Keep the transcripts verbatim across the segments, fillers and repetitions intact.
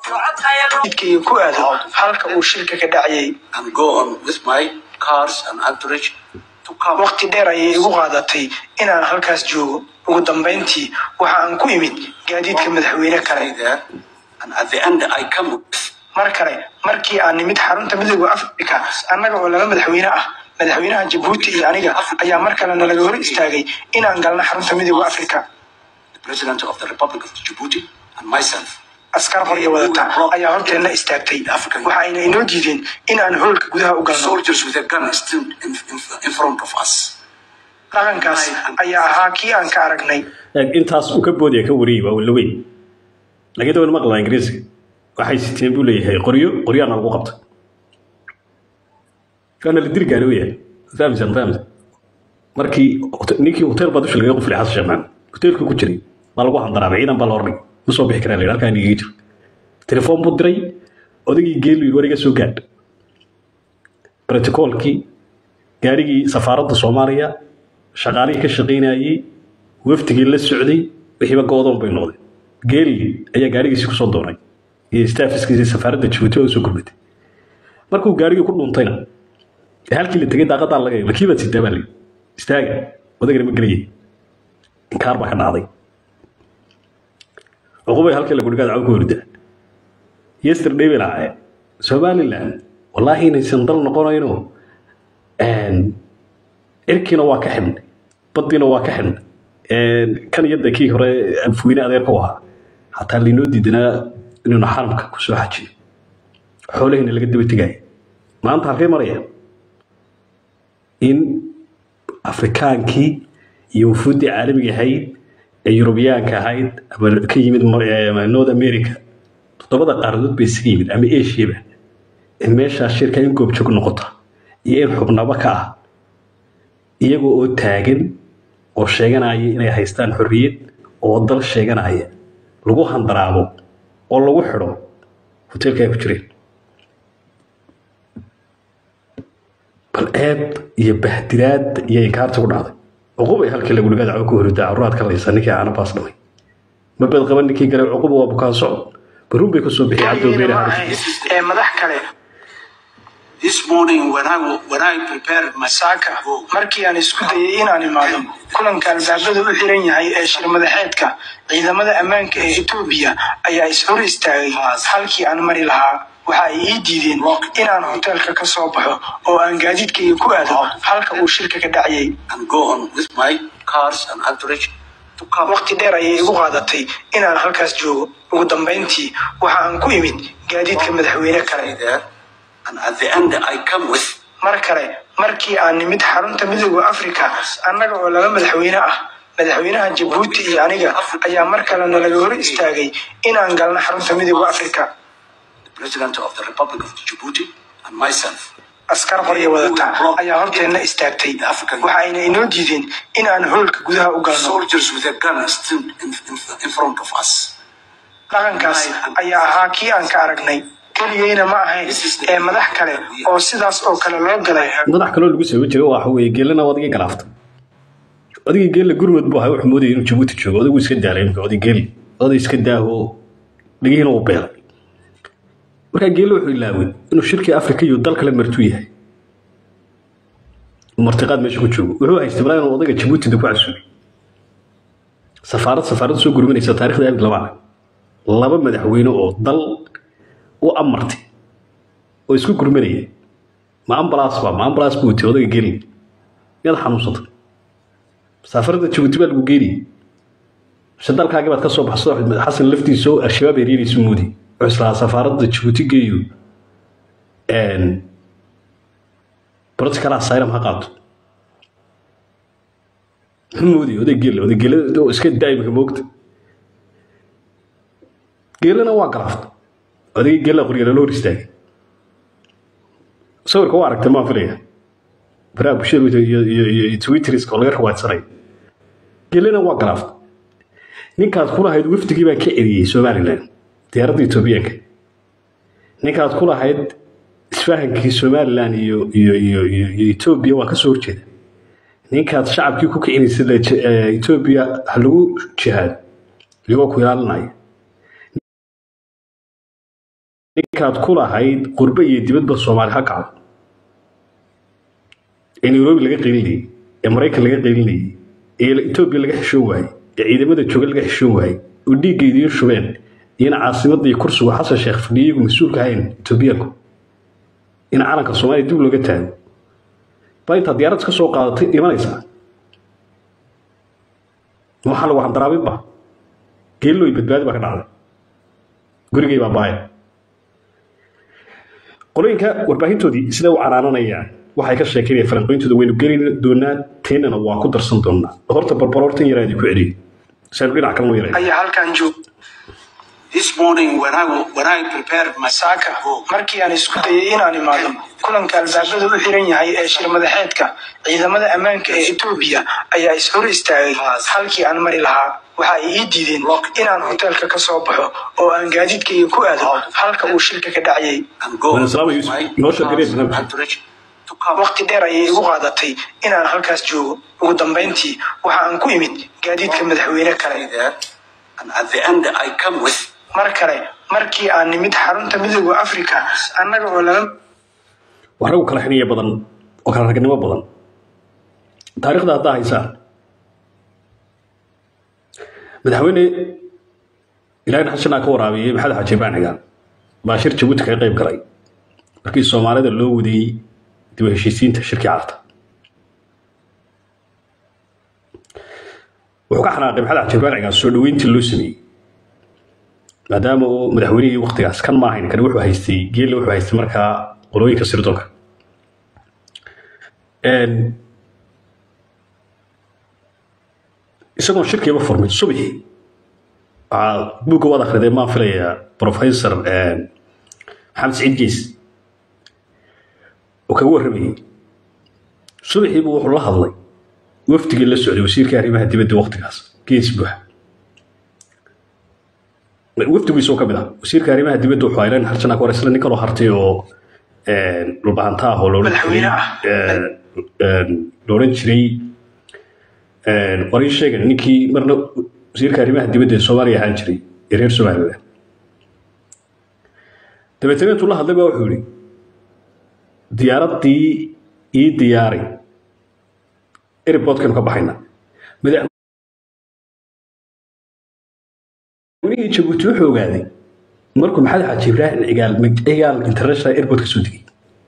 jidkii ku aado halka uu shilka ka dhacay and go on with my cars and entourage to come. waqti dheer ayay igu qaadatay inaan halkaas joogo ugu dambeyntii waxa aan ku imid gaadiidka madaxweyne kale and at the end I come mar kale markii aan nimid xarunta midowga Afrika annaga oo laba madaxweyne ah madaxweynaha Djibouti iyo aniga ayaa mar kale nalaga hor istaagay inaan galno xarunta midowga Afrika. The president of the Republic of Djibouti and myself askar qoriyo wadata ayaa horteena istaagtay waxa ayna inoo diideen inaan hoolka gudaha u galno. Soldiers with a gun stood in, in, in front of us. dhaqankaas ayaa ahaa kii aan ka aragnay intaas uu ka boodaya ka wariyay waa wala weyn laga dawada maqla Ingiriisi waxay siteen buu leeyahay qoriyo qoriyana ugu qabta kana la dirgaano yahay fahamsan fahamsan markii ninkii hotel baad u shilay qof lixaas shamaan hotelku ku jiray ma lagu handaraabay ciidan baa la orday ma soo bixi karaan halkaan iga jiro telefoon buu diray odagii geelay wariga soo gaad protocolkii gaarigii safaaradda Soomaaliya shaqaalihii ka shaqeynayay waftigii la socday wixii go'doon bay noqday geeli ayaa gaarigiisa ku soo doonay iyo staafkiisa safaaradda Djibouti oo soo gurbatay markuu gaariga ku dhuntayna halkii la tagay daaqada laga lakiiba sidaabay istaaga wadagana ma galiyay kaar ba ka dhacday uqubay halkii la guriga caaw ku hurda yesterday bila Somaliland wallahi inaysan dal noqonayno een irkina waa ka xidhnay badina waa ka xidhnay een kan yada kii hore afwiina adeerka waa hataa liinoo diidana inuu xaramka ku soo xajiyo xoolaheena laga daba tagay maanta halkay maraya in afrikaankii iyo wufuudi caalamiga ahayd ee Yurubiyaanka ahayd ama ka yimid North America todobada qaaradood bay isaga yimid ama Asia in meesha shirka in goob joog noqota iyo in xubnaba ka ah iyagoo oo taagan oo sheeganaya inay haystaan xorriyad oo dal sheeganaya lagu handaraabo oo lagu xidho hotelka ay ku jireen bal eed iyo bahdilaad iyo inkaarta ku dhacday uqubay halkii lagu dhigaa caaw ku hurda awraad ka laysan ninkii aan baas dhamay ma bad qaban ninkii galay uqub waa bukaan socod baruun bay ku soo bixiyay Cabdi Beeraha ee madax kale. This morning when I when I prepared my saaka markii aan isku dayay inaan imaado kulanka albaabada u xiran yahay ee shir madaxeedka ciidamada ammaanka ee Itoobiya ayaa ishor istaagay halkii aan mari lahaa waxa ay ii diideen inaan hotelka ka soo baxo oo aan gaadiidkayga ku aado halka uu shirka ka dhacay and go on with my cars and entourage to come. waqti dheer ayay igu qaadatay inaan halkaas joogo ugu dambeyntii waxa aan ku imid gaadiidka madaxweyne kale and at the end I come with mar kale markii aan nimid xarunta midowga Afrika annaga oo laba madaxweyne ah madaxweynaha Djibouti iyo aniga ayaa mar kale nalaga hor istaagay inaan galno xarunta midowga Afrika. The president of the Republic of Djibouti and myself askar qoriyo wadata ayaa horteena istaagtay waxa ayna inoo diideen inaan hoolka gudaha u galno. Soldiers with a gun stood in, in, in front of us. dhaqankaas ayaa ahaa kii aan ka aragnay keliyayna ma ahayn ee madax kale oo sidaas oo kale loo galay madax kale lagu soo jiray waxa weeye geelana wadiga galaafta wadiga geel gurmad buu ahaa wuxuu moodayay inuu Djibouti joogo wadigu iska daalay wadiga geel wadiga iska daaho dhigiina uu beelay marka geel wuxuu ilaaway inuu shirkii Afrika iyo dal kale martuu yahay martiqaad meesha ku joogo wuxuu haystay barayn wadiga Djibouti ku casuubay safaarad safaarad soo gurmanaysa taariikhda ay laba laba madaxweyne oo dal oo amartay oo isku gurmanayay ma ambalaas ba ma ambalaas buu tooday geeli yada xanuunsatay safarada Djibouti baa lagu geeyay shadalkaaga baad ka soo baxsoo xasan laftiisa oo al-shabaab yeeriisa moodi isla safarada Djibouti geeyo een protocol asylum ha qaato moodi oo geeli oo geeli oo iska daayimka moogta geelana waa galaafta adiga geela qoriga loo ristaagay sawirka waa aragtay ma filayaa baraha bulshada iyo iyo Twitter iska laga rawaadsanay geelana waa galaafta ninkaas kula hayd waftigii baa ka eriyay Somaliland diyaaradda Itoobiyaanka ninkaas kula hayd isfahankii Somaliland iyo iyo iyo Itoobiya waa ka soo horjeeda ninkaas shacabkii ku kicinayay Itoobiya hal lagu jihaad iyagoo ku ilaalinaya ninkaad ku lahayd qurbe iyo dibadba Soomaali ha kacdo in Nairobi laga qeyliyay ee Mareykan laga qeyliyay ee Ethiopia laga xishoon waayay ee ciidamada jooga laga xishoon waayay oo dhiigeedii shubeen in caasimadda iyo kursiga Xasan Sheekh fadhiyo mas'uulka ahayn Ethiopia in calanka Soomaaliya dib looga taago bayta diyaarad ka soo qaadatay imanaysa waxa lagu handaraabay ba geelo iyo badbaadi ba ka dhacday gurigay baa baay qolooyinka warbaahintoodii sida uu canaananayaan waxay ka sheekeeyeen faranqooyintooda waynu gelin doonaa teenana waa ku darsan doonaa horta barbaroortan yaraadi ku celiyay saan dhinac kale yaraadi ayaa halkan joog This morning when I when I prepared my saaka markii aan isku dayay inaan imaado kulanka albaabada u xiran yahay ee shir madaxeedka ciidamada ammaanka ee Ethiopia ayaa is hor istaagay halkii aan mari lahaa waxa ay ii diideen inaan hotelka ka soo baxo oo aan gaadiidkayga ku aado halka uu shirka ka dhacayay waqti dheer ayay igu qaadatay inaan halkaas joogo ugu dambeyntii waxa aan ku imid gaadiidka madaxweyne kale and at the end I come with mar kale markii aan nimid xarunta midowga Afrika annaga oo laba waxaan kala xiniye badan oo kala ragnimo badan taariikhda hadda haysa madaxweyne ilaahay xashana ka waraabiyay maxamed xaji baaniga baashir Jabuuti ka qayb galay markii Soomaalida loo wadiyay dib u heshiisiinta shirki carta wuxuu ka xanaaqay maxamed xaji baaniga soo dhaweyntii loo sameeyay maadaama uu madaxweynihii waqtigaas kan ma ahayn kan wuxuu haystay geel wuxuu haystay markaa qolooyinka sirdoonka een isagoo shirkiiba furmay subaxi aa buuga wada akhriday ma filaya professor een Maxamed Saciid Gees oo ka warramay subaxi buu wuxuu la hadlay wafdiga la socday wasiirka arrimaha dibadda waqtigaas Gees buux wafdigu soo kamid ah wasiirka arrimaha dibadda wuxuu ayran harjana ku wareysay nin kale oo hartay oo een dhulbaantaa oo loo een looran jiray een warin sheegay ninkii marna wasiirka arrimaha dibadda ee Soomaaliya ahaan jiray reer Soomaaliya dabeetana intuu la hadlay baa wuxuu yiri diyaaradii ii diyaaray airportkan ka baxayna madax wixii Jabuuti wuxuu ogaaday markuu maxamed xaji ibraahim cigaal cigaal international airport ka soo digay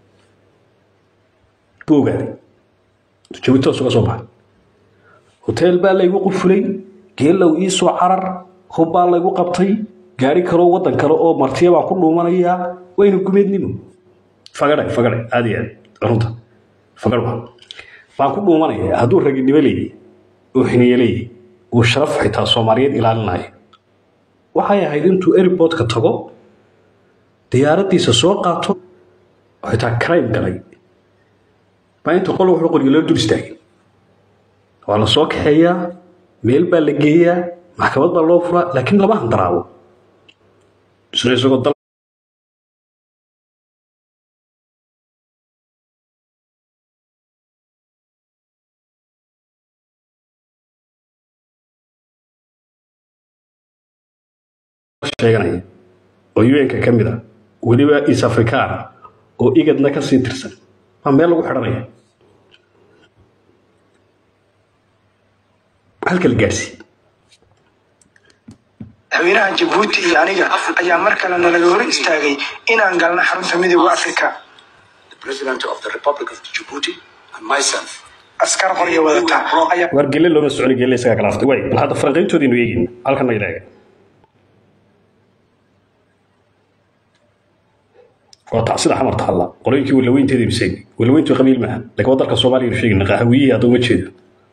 buu ogaaday Jabuuti soo soo baxay hotel baa la igu qufulay geelow ii soo carar hubaa la igu qabtay gaari karo wadan kale oo martiya baa ku dhuumanaya waynu gumeednimo fagaray fagaray aadiyan runta fagarwa baan ku dhuumanaya hadduu raginimo leeyahay oo xiniyelay oo sharaf xitaa Soomaaliyeed ilaalinayo waxay ahayd intuu airport ka tago diyaaradiisa soo qaato xitaa crime galay baa inta qolo wuxuu qoriyo loo dul istaagay waa la soo kaxeeyaa meel baa la geeyaa maxkamad baa loo furaa laakiin lama handaraabo isla isagoo dal sheeganaya oo U N ka kamid ah waliba East Africa oo igadna ka sii tirsan ma meel lagu xiranaya halka la gaarsi madaxweynaha Jabuuti iyo aniga ayaa mar kale nalaga hor istaagay inaan galno xarunta midowga Afrika the president of the Republic of Djibouti and myself askar qoriyo wadata ayaa wargele loo socon geelay isaga kala aftay way bal hada faranqeyntoodii inuu eegin halkan ma ilaaga وتعصيد حمر تحلا قرينك ولا وين تدري بسيني ولا وين تقبل معها لك وضرك الصومالي يشيل نقهويه هذا وجهه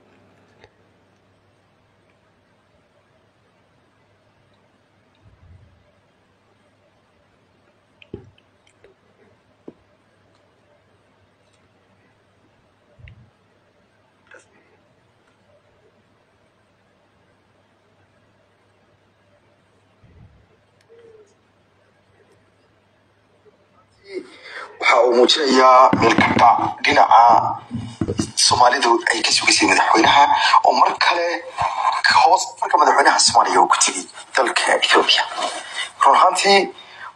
waxa uu muujinayaa milkaba dhinaca Soomaalidu ay ka sugisay madaxweynaha oo mar kale hoos marka madaxweynaha Soomaaliya uu ku tagay dalka Ethiopia runtii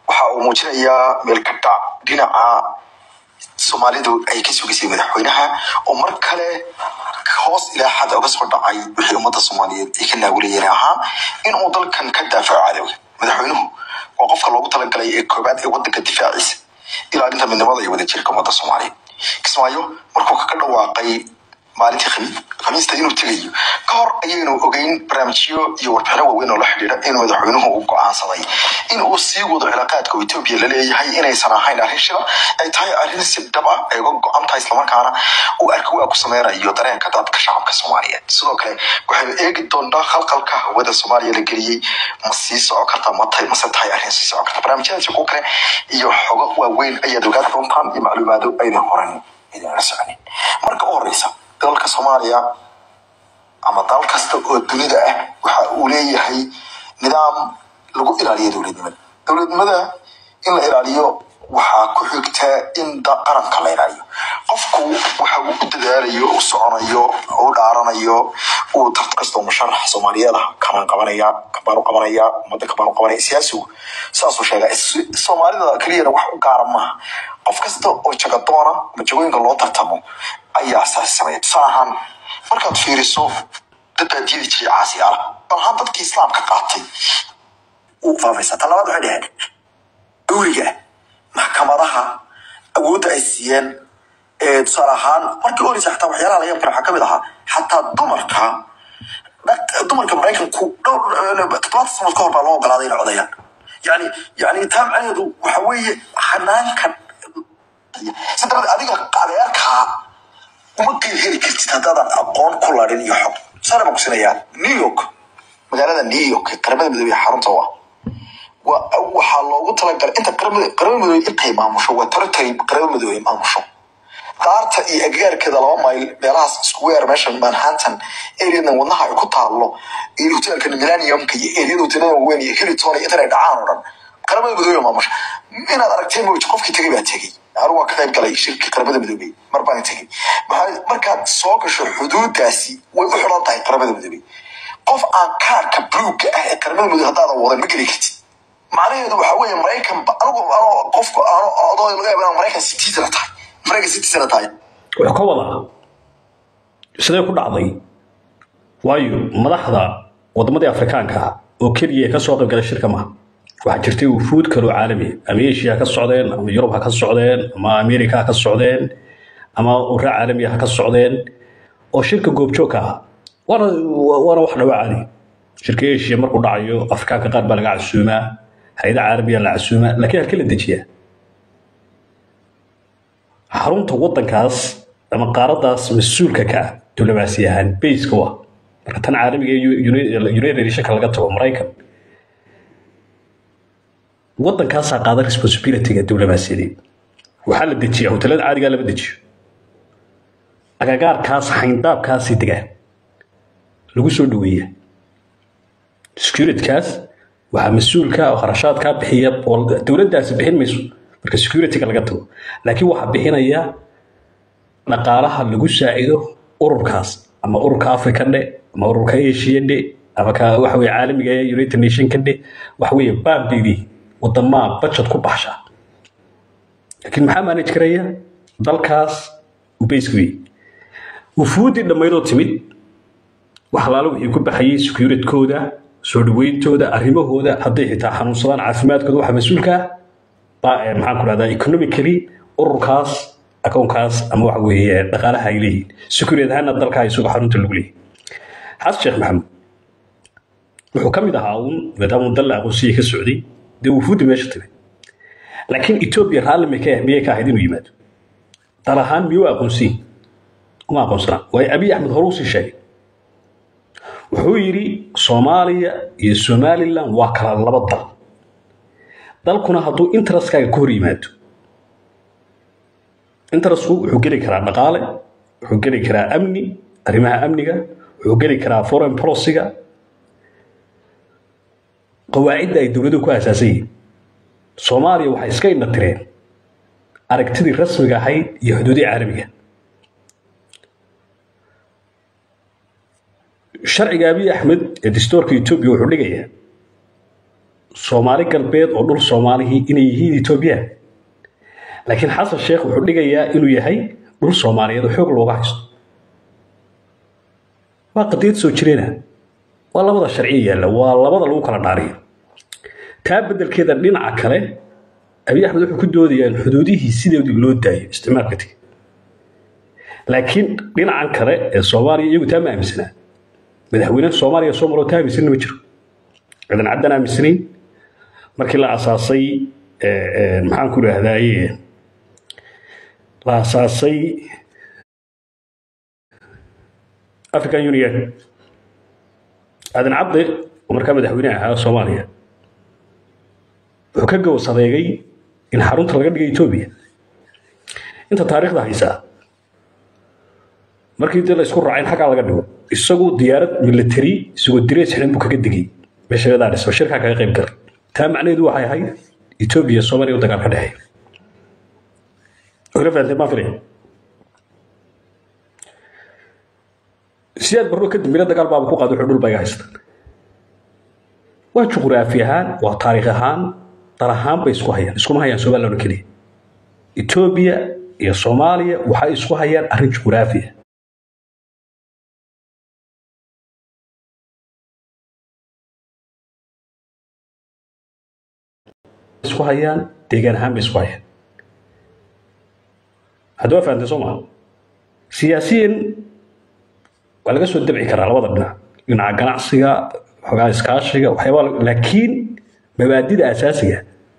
waxa uu muujinayaa meel ka dhac dhinaca Soomaalidu ay ka sugisay madaxweynaha oo mar kale hoos ilaa xad uga soo dhacay wixii ummadda Soomaaliyeed ay ka naawiliyeen ahaa in uu dalkan ka daafaco cadawga madaxweynuhu oo qofka loogu talagalay ee koobaad ee waddanka difaaciisa ilaalinta midnimada iyo wadajirka ummadda Soomaaliyeed Kismaayo markuu ka dhawaaqay maalintii khamiista inuu tagayo ka hor ayaynu ogeyn barnaamijyo iyo warbixino waaweyn oo la xiriira in madaxweynuhu uu go'aansaday in uu sii wado cilaaqaadka Itoobiya la leeyahay inaysan ahayn arrin shida ay tahay arrin si dhab ah ay uga go'an tahay isla markaana uu arko uu ku sameynayo dareenka dadka shacabka Soomaaliyeed sidoo kale waxay eegi doontaa khalkhalka hawada Soomaaliya la geliyay ma sii socon karta ma tahay ma tahay arrin sii socon karta barnaamijyada ku kale iyo xogo waaweyn ayaa ogaan doontaan iyo macluumaado ayna horan idin raacin marka u horeysa dalka Soomaaliya ama dal kasta oo dunida ah waxa uu leeyahay nidaam lagu ilaaliyo dawladnimada dawladnimada in la ilaaliyo waxa ku xigta in qaranka la ilaaliyo qofku waxa uu u dadaalayo oo soconayo oo dhaaranayo oo tartasto musharax Soomaaliyeed kama qabanaya kabaru qabanaya umada kabaru qabanaya siyaasigu saas uu sheegay Soomaalida kaliya wax u gaar ma qof kasta oo jaga doona majooyinka loo tartamo ayaa asaasay sahan markaad fiiriso dadka diidii caasiyaal waxaan dadka islaamka qaatay oo faafaysa talabaad waxay dhahay dowliga maxkamadaha awood ay siiyeen ee salahan markii hore saxta waxyaalaha la yaab ka mid aha hatta dumarka dumarka Mareykanku todoba sano ka hor baa loo ogolaaday inay codayaan yani yani taamceedu waxa weeye xanaankan sidoo adiga qadeerka uma qeexi kartid hadaan aqoon ku laadin iyo xog sare ma kusinaya New York magaalada New York qaramada midoobay xarunta waa waxa loogu talagalay inta qaramada qaramada midoobay intay maamusho waa territory qaramada midoobay maamusho daarta iyo agagaarkeeda laba mayl meelahaas square meeshan Manhattan area wadnaha ay ku taalo iyo hotelka Millennium-ka iyo area hotelada weyn iyo Hilton iyo inta dhacaan oo dhan qaramada midoobay maamusho inaad aragtay ma wajh qofkii tagay baa tagay أروى كذا قال شركة قرابة مدوبي مربان تجي مركز سوق شو حدوداسي ويحرط هاي قرابة مدوبي قف عن كار كبروك قرابة مدوبي هذا وضع مقلي كت معناه هذا حوالي أمريكا أروى أروى قف أروى أضاء الغاية بين أمريكا ستين سنة تاي أمريكا ستين سنة تاي وحكوا سنة كل عضي وايو ملاحظة وضمدي أفريقيا كا وكيريا كسوق قال الشركة ما waxaa jirtay wufuud kale oo caalami ama Asia ka socdeen ama Yurub ka socdeen ama America ka socdeen ama urur caalami ah ka socdeen oo shirka goobjoog ah wana wana wax dhawaacay shirka Asia markuu dhacayo Afrika ka qaar baa laga casuumaa hay'ada caalamiga la casuumaa laakiin halkii la dejiyaa xarunta wadankaas ama qaaradaas mas'uulka ka dawladaasiyahan base ka waa marka tan caalamiga United Nations laga tago Mareykan waddan ka soo qaada responsibility-ga dawladda waxa la dejiyaa hotelada caadiga la dejiyo agagaarkaas xayndaabkaas diga lagu soo dhaweeyaa security-kaas waxa mas'uulka oo kharashaadka bixiya oo dawladdaasi bixin mayso marka security-ga laga tago laakiin waxa bixinaya dhaqaalaha lagu saacido ururkaas ama ururka Afrika dhe ama ururka Asia dhe ama ka waxa weey caalamiga ee United Nations ka dhe waxa weey baabidi wadama budget ku baxsha laakiin maxaa manage karaya dalkaas u basically wufuudi dhameeyo timid wax laalo wixii ku baxayay security-kooda soo dhaweyntooda arrimahooda haddii xitaa xanuunsadaan caafimaadkooda waxa mas'uulka baa maxaan ku raaddaa economically ururkaas akoonkaas ama wax weeye dhaqaalaha ay leeyihiin security-ahaan dalka ay soo xarunta lagu leeyahay xas Sheekh Maxamed wuxuu ka mid ahaa uun maadaama dal aqoonsiga ka socday de wufuudi meesha timid laakiin Ethiopia raalli ma ka miyay ka ahayd inuu yimaado dalahaan miyuu aqoonsi uma aqoonsana way Abiy Ahmed Horusi sheegay wuxuu yiri Soomaaliya iyo Somaliland waa kala laba dal dalkuna hadduu interest-kaaga ku hor yimaado interest-ku wuxuu geli karaa dhaqaale wuxuu geli karaa amni arrimaha amniga wuxuu geli karaa foreign policy-ga qawaacid ay dawladdu ku asaasay Soomaaliya waxa iska indhatireen aragtidii rasmiga ahayd iyo xuduudii caalamiga sharciga Abiy Ahmed ee dastuurka Itoobiya wuxuu dhigayaa soomaali galbeed oo dhul soomaalihii inay yihiin Ethiopia laakiin xasan sheekh wuxuu dhigayaa inuu yahay dhul Soomaaliyeed oo xoog looga haysto waa qadiyad soo jireena waa labada sharci yaala waa labada lagu kala dhaariyo taa bedelkeeda dhinaca kale Abiy Ahmed wuxuu ku doodayaa in xuduudihii sideedii loo daayay isticmaalka tig laakiin dhinacan kale ee Soomaaliya iyagu taa ma aaminsana madaxweynaha Soomaaliya Soomaaliya taa aaminsan ma jiro ciidan caddan aaminsanayn markii la asaasay ee maxaan ku raahdaayay la asaasay African Union ciidan cadde markaa madaxweynaha Soomaaliya wuxuu ka gowsadeegay in xarunta laga dhigay Ethiopia inta taariikhda haysa markii dad la isku raacay xaqa laga dhigo isagu diyaarad military isagoo direes xilin buu kaga digay meeshada dhasho shirka kaga qayb galay taa macnaheedu waxay ahayd Ethiopia Soomaaliya dagaal ka dhaxay wala faanteen ma filayn siyaad barro ka dambeeyay dagaal baa ku qaaday xudul bay haystaan waa juqraafi ahaan waa taariikh ahaan tarahaan bay isku hayaan isku ma hayaan Soomaaliya kaliya Ethiopia iyo Soomaaliya waxa isku hayaan arrin juqraafi isku hayaan deegaan ahaan isku hayaan hadaba faanteen Soomaaliya siyaasiyiin wala ka soo dabci karaa labada dhinac dhinaca ganacsiga xogaa iskaashiga waxyaabo laakiin mabaadida asaasiga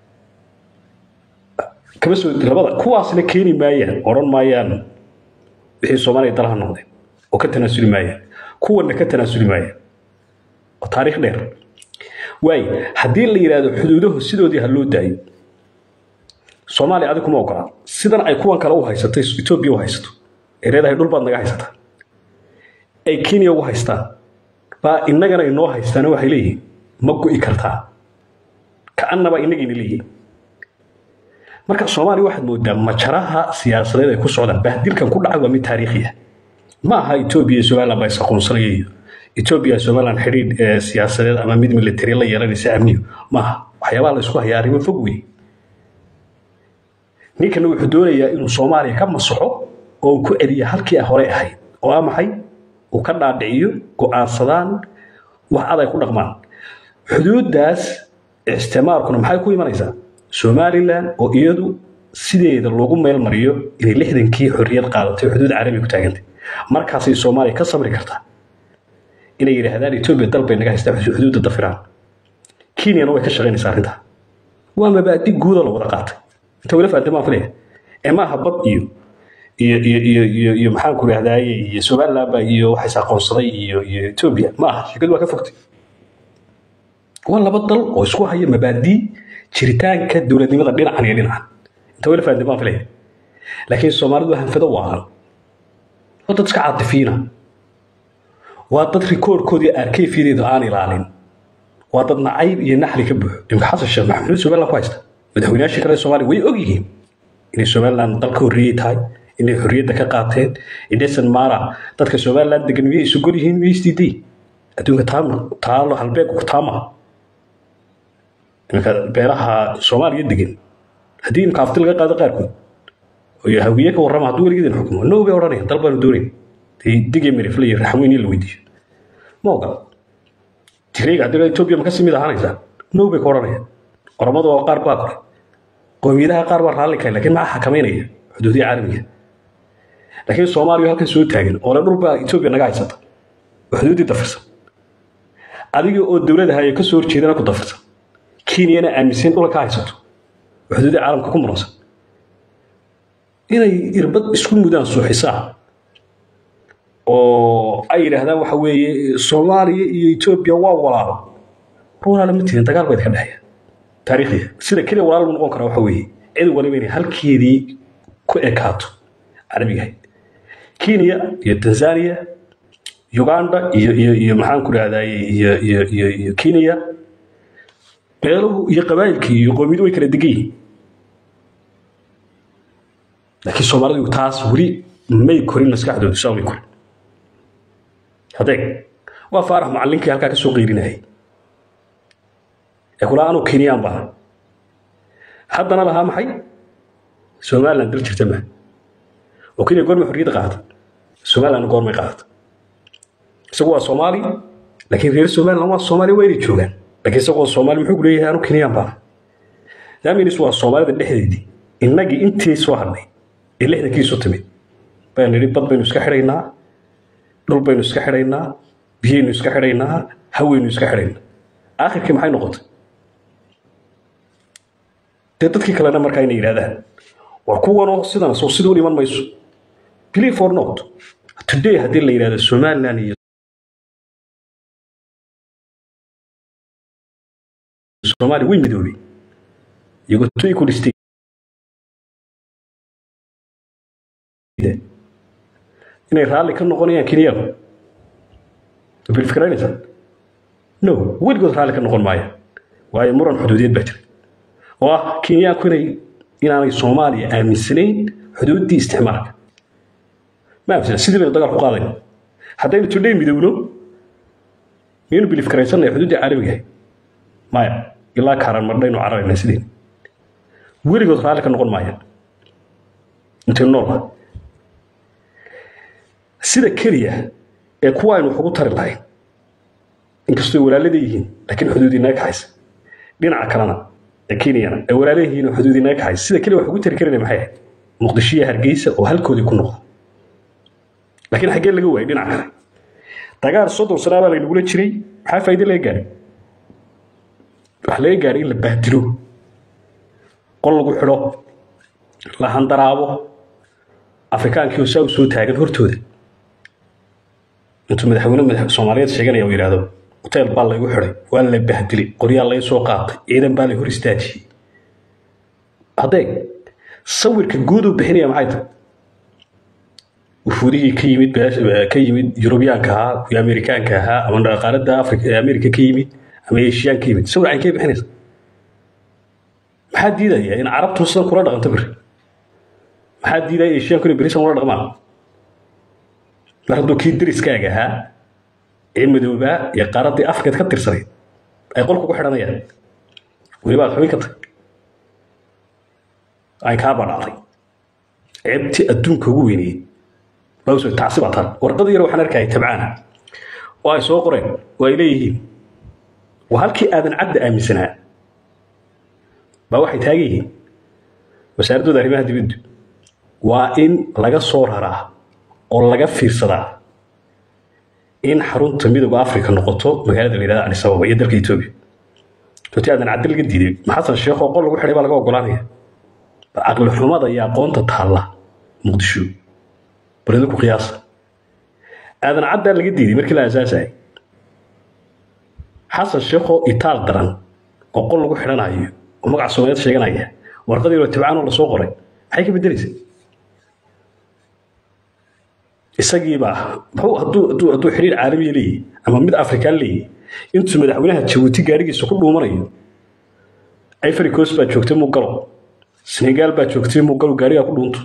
kama soo labada kuwaasna keeni maayaan oran maayaan wixii Soomaaliya dalaha noqday oo ka tanaasuli maayaan kuwana ka tanaasuli maayaan oo taariikh dheer way hadii la yiraahdo xuduudaha sidoodii ha loo daayo Soomaaliya adigu ma ogola sidan ay kuwan kale u haysatay Ethiopia u haysato ereedahay dhul baad naga haysataa ay Kenya u haystaan ba inagana inoo haystaan waxay leeyihiin ma go'i kartaa ka annaba inagina leeyihiin marka Soomaaliya waxaad moodaa majaraha siyaasadeed ay ku socdaan bahdilkan ku dhacay waa mid taariikhi ah ma aha Ethiopia Soomaaliya bay saqoonsanayeen Ethiopia Soomaaliland xiriir siyaasadeed ama mid military la yeelanaysa amniyo ma aha waxyaabaha la isku hayaa arrimo fog weey ninkan wuxuu doonayaa inuu Soomaaliya ka masaxo oo ku celiyo halkii hore ahayd oo ah maxay oo ka dhaadhiciyo go'aansadaan wax aday ku dhaqmaan xuduudaas isticmaalkuna maxay ku imanaysaa Somaliland oo iyadu sideeda loogu meel mariyo in lixdankii xorriyad qaadatay xuduud caalami ku taagantay markaas ay Soomaaliya ka sabri kartaa inay yiraahdaan Ethiopia dal bay naga haystaa xuduudda dafiraan Kenya way ka shaqeynaysaa arrinta waa mabaadi guud oo wada qaatay inta wala faanteen ma filayn ee ma habad iyo iyo iyo iyo iyo maxaan ku raahdaayay iyo Soomaaliland ba iyo waxa saaqoonsaday iyo iyo Ethiopia ma aha shaqadu waa ka fogtay waa laba dal oo isku haya mabaadi jiritaanka dawladnimada dhinacan iyo dhinacan inta wala faanteen ma filayn laakiin Soomaalidu waxaan fado waa dad iska caatifiina waa dad rikoorkoodii arkiifyada aan ilaalin waa dad nacayb iyo naxli ka buux imka xasan sheekh maxamuud Soomaaliland ku haysta madaxweynaha kale Soomaaliya way og yihiin in Soomaaliland dalka horriyay tahay in xorriyadda ka qaateen inaysan maara dadka Soomaaliland degan way isu gol yihiin weysdiiday adduunka taama taalo halbeeg ku taama imka beeraha Soomaaliya degan hadii imka afti laga qaado qaarkood oo yahawiye ka warrama haduu waligeedin xukumo no way oranayaan dalban doorin dige miriflay raxweyn la weydiiyo ma oga tirayga hadii Ethiopia ma ka simid ahaanaysa no way ka oranayaan oramadu waa qaar baa kore qoomiyadaha qaar waa raalli ka laakiin ma xakameynaya xuduudii caalamiga laakiin Soomaaliya halka soo taagan oo la dhulba Ethiopia naga haysata xuduudii dafirsan adiga oo dawladaha ay ka soo horjeedana ku dafirsan Kenya aaminsan dhulka haysato xuduudii caalamka ku muransan inay irbad isku mudaan soo xisaab oo ay yiraahdaan waxa weeye Soomaaliya iyo Ethiopia waa walaalo ruuxa la mid ah dagaal bay ka dhaxayaan taariikhi sida kale walaal noqon kara waxa weeye cid waliba inay halkeedii ku ekaato carabiga Kenya iyo Tanzania Uganda iyo iyo iyo maxaan ku raadayay iyo iyo iyo iyo Kenya beeluhu iyo qabaylkii iyo qoomiyadu way kala digay laakiin Soomaalidu taas wali may korin maskaxdoodu soo may korin هذاك وفارح معلنك هلكا كسو قيريناي يقول أنا كينيان بها حدنا لها محي سومالنا دل جرتمه وكينيا قرمي حرية قاعد سومالنا قرمي قاعد سوى صومالي لكن غير سومال لما الصومالي وين يجوعان لكن سوى الصومالي محوق ليه أنا كينيان بها دائما يسوى الصومالي اللي حدي دي إنك أنت سوى هذي اللي إحنا كيسو تمي بين ربط بين نسك حرينا دول بين نسك حرينا بين نسك حرينا هوي نسك حرينا آخر كم هاي نقطة تدتك كلنا مركاين إيرادها وكوانو سيدنا سو سيدوني من مايسو believe or not today هذه اللي إيراد السومال لاني السومالي وين مدولي يقول تو يكون استي إن الرالي كان نقولي كينيا بالفكرة نسا نو وين قلت رالي كان نقول معايا وهي مرن حدودية بكر وكينيا كوني إن أنا الصومالي آمن سنين حدود دي استعمارك ما في سيدي من الدقال قاضي حتى إن تولي مدونه مين بالفكرة نسا حدود دي عربية مايا إلا كارن مردين وعربي نسلين وين قلت رالي كان نقول معايا أنت النور sida kaliya ee kuwa aynu ugu tari lahayn inkastoo walaalada yihiin laakiin xuduudina ka haysa dhinaca kalena ee Kenya ee walaalada yihiin xuduudina ka haysa sida kaliya wax ugu tari kareen maxay Muqdisho iyo Hargeysa oo halkoodii ku noqdo laakiin xagee laga waayay dhinaca kale dagaal soddon sano baa lagu jiray waxa faa'iido laga gaaray wax laga gaaray in la bahdilo qol lagu xidho la handaraabo afrikaankii oo soo soo taagan hortooda intuu madaxweyne madax Soomaaliyeed sheeganaya oo yiraahdo hotel baa lagu xiray waa la bahdilay qoryaal la soo qaatay ciidan baa la hor istaajiyay adeeg sawirka guud u bixinaya maxay tahay wuxuudii ka yimid ka yimid Yurubiyaanka ah iyo Ameerikaanka ah ama qaaradda Afrika ee Ameerika ka yimid ama Eeshiyaanka ka yimid sawir ay ka bixinaysa maxaa diidaya in Carabtu soo kula dhaqanto bir maxaa diidaya Eeshiyaanku in bariisan wala dhaqmaan maradu kii diriskaaga ahaa ee madooba iyo qaaradii Afrika ka tirsanay ay qolku ku xiranayaan waliba xubin ka tag ay ka badalay eebti adduunka ugu weynay bawso taasibatan warqad yar waxaan arkay tabcaana oo ay soo qoreen oo ay leeyihiin wa halkii aadan cad aaminsanaa ba waxay taageeyeen wasaaradda arrimaha dibadda waa in laga soo raraa oo laga fiirsadaa in xarunta midowga Afrika noqoto magaalada leedahay Addis Ababa iyo dalka Itoobiya dadkii aadan cadal laga diiday maxasan sheekh oo qol lagu xiray baa laga ogolaanaya aqal xumada iyo aqoonta taala Muqdisho baradu ku qiyaas aadan cadal laga diiday markii la aasaasay xasan sheekh oo itaal daran oo qol lagu xiranayo oo magac Soomaaliyeed sheeganaya warqadii oo tibcaan oo la soo qoray maxay ka bedelaysaa isagiiba wuxuu haduu haduu haduu xiriir caalami leeyahay ama mid Afrikaan leeyahay intuu madaxweynaha Djibouti gaarigiisa ku dhuumanayo Ivory Coast baa joogtay muu galo Senegal baa joogtay muu galo gaariga ku dhuunto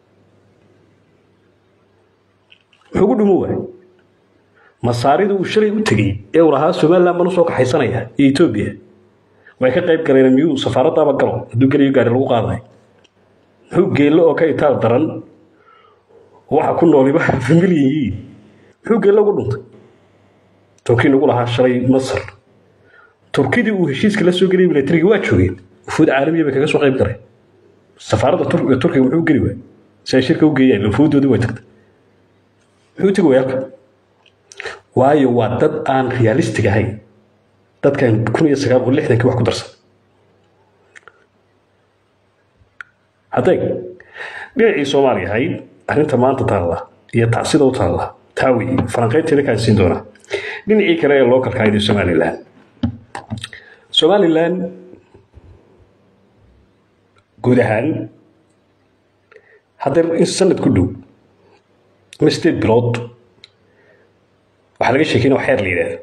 wuxuu ku dhuumo waay masaaridu uu shalay u tagay ee uu lahaa Soomaaliland ma soo kaxaysanaya iyo Itoobiya way ka qayb galeen miyuu safaaradda ba galo haduu galiyo gaari lagu qaaday wuxuu geelo oo ka itaal daran waxa ku nooliba familiyiin wuxuu geelo ugu dhuntay Turkiga ugu lahaa shalay Masar Turkida uu heshiiska la soo galay militariga waa joogeen wufuud caalamiga kaga soo qayb galay safaaradda Turkiga Turkiga wuxuu gali waay say shirka u geeyay wufuudoodu way tagtay wuxuu tagay waayka waayo waa dad aan realistic ahayn dadkan kun iyo sagaal boqol iyo lixdan wax ku darsan haday dhinacii Soomaaliya ahayd arrinta maanta taala iyo taasida u taala taawi faranqeynteeda ka siin doona dhinacii kale ee local kaayid Somaliland Somaliland guud ahaan hadda in sanad ku dhow misteed bilood waxa laga sheekeynaa xeer liidaa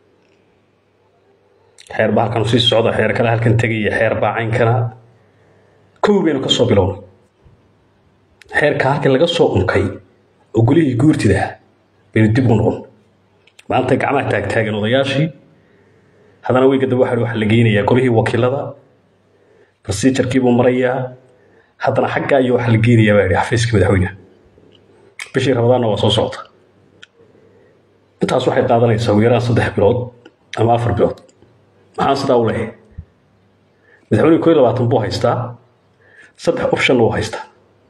xeer baa kan sii socda xeer kale halkan tagay xeer baa cayn kana koobeena ka soo bilownay xeerka halkan laga soo unkay oo gulihii guurtida bay dib u noqon maanta gacmaha taag taagan odayaashii haddana way gadab waxa waxa la geenayaa golihii wakiilada procedure-kii buu marayaa haddana xagga iyo waxa la geenayaa baa xafiiska madaxweynaha bishii Ramadaan waa soo socota intaas waxay qaadanaysaa ugu yaraan saddex bilood ama afar bilood maxaan sidaa u leeyahay madaxweynuhu koob iyo labaatan buu haystaa saddex option uu haystaa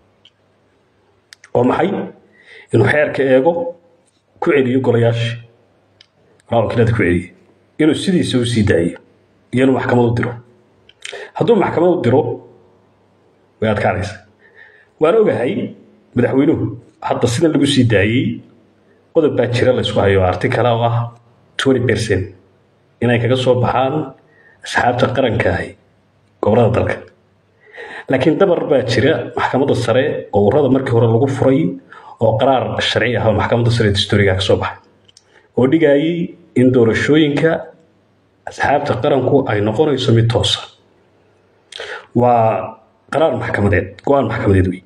oo maxay inuu xeerka eego ku celiyo golayaasha wakiilada ku celiyo inuu sidiisa u sii daayo iyo inuu maxkamad u diro hadduu maxkamad u diro way adkaanaysaa waan ogahay madaxweynuhu hadda sida lagu sii daayay qodob baa jira la isku hayo article oo ah twenty percent inay kaga soo baxaan asxaabta qaranka ah gobolada dalka laakiin dabar baa jira maxkamadda sare oo ururada markii hore lagu furay oo qaraar sharci ah oo maxkamadda sare dastuuriga ka soo baxay oo dhigayay in doorashooyinka asxaabta qaranku ay noqonayso mid toos ah waa qaraar maxkamadeed go'aan maxkamadeed wey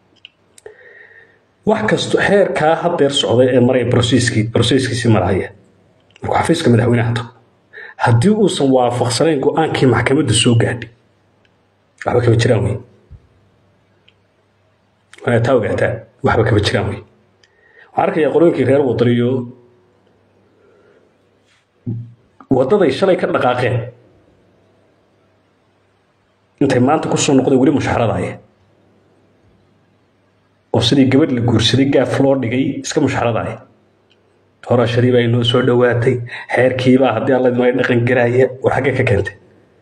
wax kasto heerka hadeer socday ee maray processkii processkiisi maraya markuu xafiiska madaxweynaha tago haddii uusan waafaqsanayn go'aankii maxkamadda soo gaadhay waxba kama jiraan wey waa taa ogaataa waxba kama jiraan wey waxaan arkayaa qorooyinkii reer wadaniyo wadaday shalay ka dhaqaaqeen intay maanta ku soo noqday weli mushaharaadaya oo sidii gabadh la guursaday gaaf loo dhigay iska mushaharaadaya doorashadii baa inoo soo dhowaatay xeerkiibaa haddii alla idin ay dhaqan garaaya war xaggee ka keentay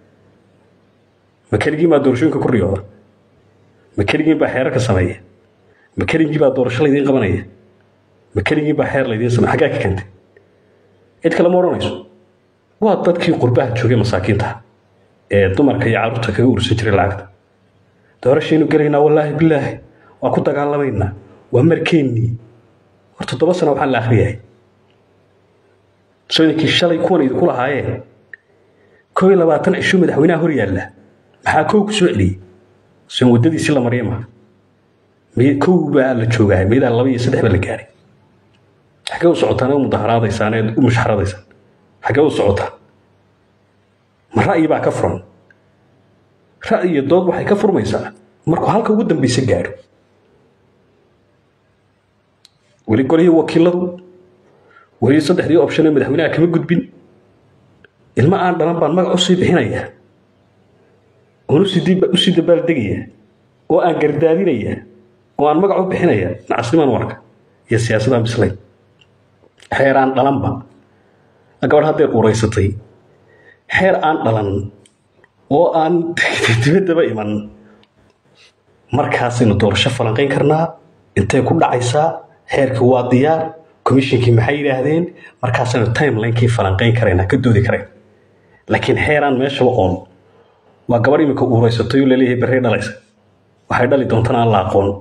ma keligii baa doorashooyinka ku riyooda ma keligii baa xeerarka sameeya ma keligii baa doorasho laydiin qabanaya ma keligii baa xeer laydiin sameeya xaggee ka keentay cid kale ma odhanayso waa dadkii qurbaha joogay masaakiinta ee dumarka iyo carruurta kaga urursan jiray lacagta doorashaynu gelaynaa wallaahi bilaahi waa ku dagaalamaynaa waa markeennii war toddoba sano waxaan la akhriyahay sooyinkii shalay kuwan idinku lahaayeen koob iyo labaatan cisho madaxweynaha hor yaalla maxaa kow ku soo celiyey soo waddadiisii la marya maaha kow baa la joogaa meedaa laba iyo saddex baa la gaaray xaggee u socotaan u mudaharaadaysaan ee u mushaharaadaysaan xaggee u socotaan ma ra'yi baa ka furan ra'yi iyo dood waxay ka furmaysaa markuu halka ugu dambaysa gaadho weli golihii wakiiladu weli saddexdii option ee madaxweynaha kama gudbin ilma aan dhalan baan magac usii bixinayaa oon usii dabaaldegaya oo aan gardaadinaya oo aan magac u bixinaya nacasnimaan warka iyo siyaasadaan bislayn xeer aan dhalanba gabadh haddeer uuraysatay xeer aan dhalan oo aan dibaddaba iman markaasaynu doorasho falanqayn karnaa intay ku dhacaysaa xeerkii waa diyaar komishinkii maxay yidhaahdeen markaasaynu timelinekii falanqayn karaynaa ka doodi karayn laakiin xeeraan meeshaba oon waa gabadh iminka uuraysatay oo laleeyahay barrey dhalaysa waxay dhali doontana aan la aqoon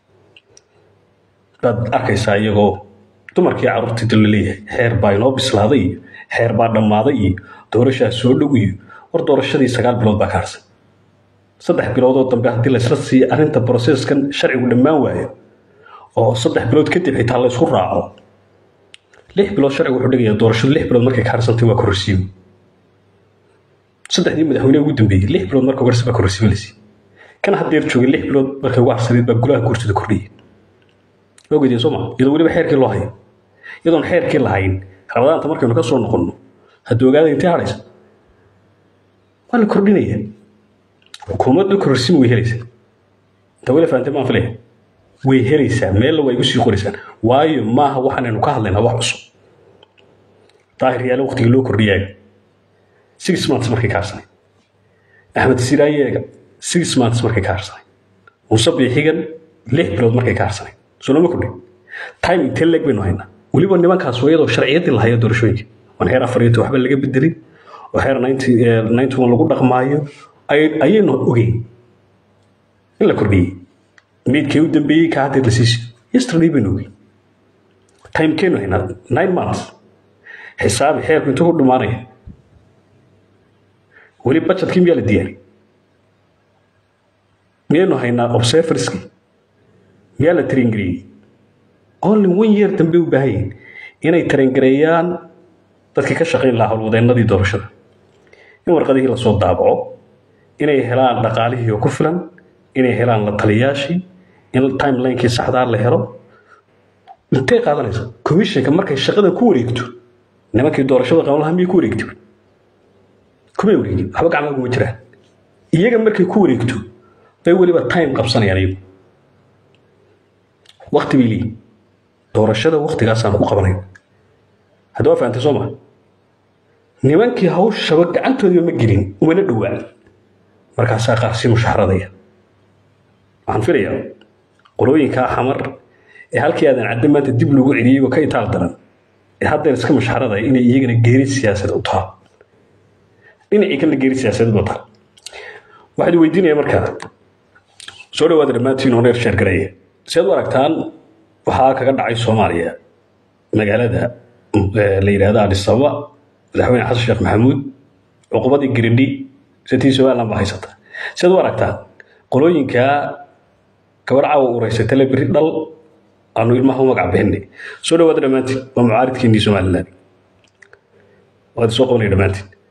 baad arkaysaa iyagoo dumarkii carruurtii dal laleeyahay xeer baa inoo bislaaday iyo xeer baa dhammaaday iyo doorashaa soo dhow iyo war doorashadii sagaal bilood baa ka harsan saddex biloodoo dambe haddii laysla siiya arrinta processkan sharcigu dhammaan waayo oo saddex bilood kadib xitaa la isku raaco lix bilood sharcigu wuxuu dhigayaa doorashadu lix bilood markay ka harsantay waa kororsiimo saddexdii madaxweyne ugu dambeeyey lix bilood marka ugarsi baa kororsiimo la siiyey kan haddeer joogay lix bilood markay ugu harsadeed baa golaha guurtada kordhiyey waa ogeydiin soo maa iyadoo weliba xeerkii loo hayo iyadoon xeerkii lahayn rabadaanta markaynu ka soo noqonno haddii ogaada intee hadhaysa waa la kordhinaya xukuumaddu kororsiimo way helaysaa inta weli fahamtay maan filaya way helaysaa meella way igu sii qoraysaan waayo maaha waxaanaynu ka hadlaynaa wax cusub daahir yaale waqtigii loo kordhiyaaga six months markay ka harsanay axmed siraayeega six months markay ka harsanay muuse biixigan lix bilood markay ka harsanay soo lama kordhin time intee leeg baynu haynaa weliba nimankaas iyadoo sharciyaddii lahayo doorashooyinka waan heer afar iyo waxba laga bedelin oo heer ninety one lagu dhaqmaayo ayaynu ogeyn in la kordhiyey meydkii u dambeeyey ka haddeed la siisi yesterday baynu ogeyn timekeenu haynaa nine months xisaabi xeerku intuu ku dhumaanaya weli budgetkii miyaa la diyaari miyaynu haynaa observerskii miyaa la tarengareeyey only one year dambe u baahan yihin inay tarengareeyaan dadkii ka shaqayn lahaa howlwadeennadii doorashada in warqadihii la soo daabaco inay helaan dhaqaalihii ku filan inay helaan la taliyaashii in timeline-kii saxdaa la helo intee qaadanaysa commissionka markay shaqada ku wareegto nimankii doorashada qaban lahaa miyay ku wareegto kuma wareegin waxba gacmaha kuma jiraan iyaga markay ku wareegto bay weliba time qabsanayaan iyagu waqti bay leeyihin doorashada waqtigaasaan ku qabanay hadda waa fahamtay soo maa nimankii hawshaba gacantoodiiba ma gelin umana dhowaan markaasaa qaar si mushaharadaya waxaan filayaa qolooyinkaa xamar ee halkii aadan cadde maanta dib loogu celiyey oo ka itaal daran ee haddeer iska mushaharadaya inay iyagana geeri siyaasadeed u taha dhinacii kalena geeri siyaasadeed u taha waxaad weydiinaya markaa soo dhawaada dhammaantiin oo reer sheer gareeya sidaad u aragtaan waxaa kaga dhacay soomaaliya magaalada la yidhaahdo Addis Ababa madaxweyne xasan sheekh maxamuud cuqubadii giridhi sitii Soomaaliland baa haysata sidaad u aragtaan qolooyinka gabar caawa uuraysatay la biri dhal aanu ilmaha u magac bixinay soo dhawaada dhammaantiin waa mucaaridkiinii Soomaaliland waad soo qabanay dhammaantiin